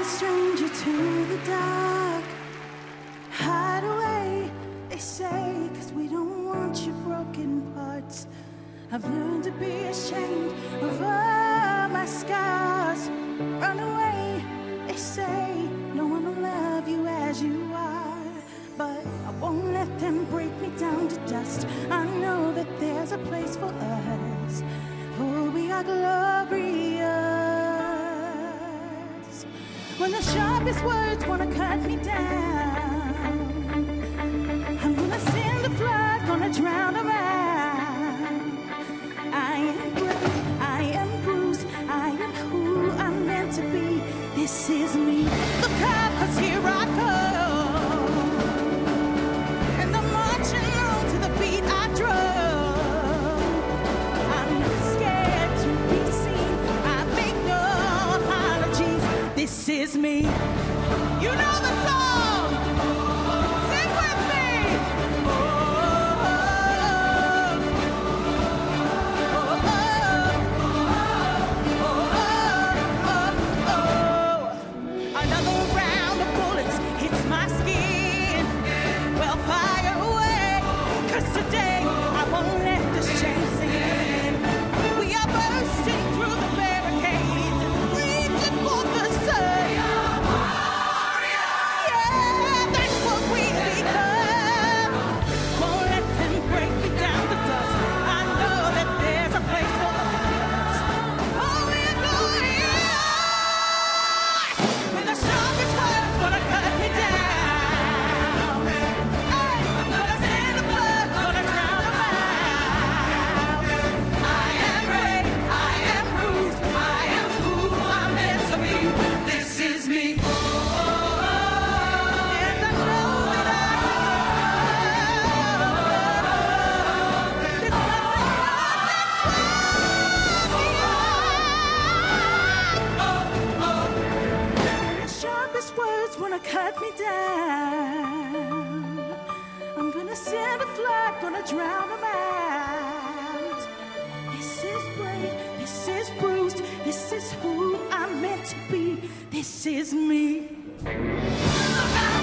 stranger to the dark. Hide away, they say, 'cause we don't want your broken parts. I've learned to be ashamed of all my scars. Run away, they say, no one will love you as you are. But I won't let them break me down to dust. I know that there's a place for us, for we are glorious. When the sharpest words wanna cut me down, I'm gonna send a flood, gonna drown them out. I am brave, I am bruised, I am who I'm meant to be. This is me. Look out, 'cause here I come, and I'm marching on to the beat I drum. I'm not scared to be seen, I make no apologies. This is me. You know the song. Sing with me. Another round of bullets hits my skin. Well, fire away, 'cause today I won't let this shame sin. We are bursting through the barricades and reaching for the sun. Yeah, that's what we become. Won't let them break me down to dust. I know that there's a place for us. Oh, we're glorious. When the sharpest words gonna cut me down, hey, I'm gonna send the blood, gonna drown them out. I am brave, I am bruised, I am who I'm meant to be. This is me. And I know that I deserve. There's nothing the sharpest words wanna cut me down. I'm gonna send a flood, gonna drown them out. This is brave, this is bruised, this is who I'm meant to be. This is me. Look out!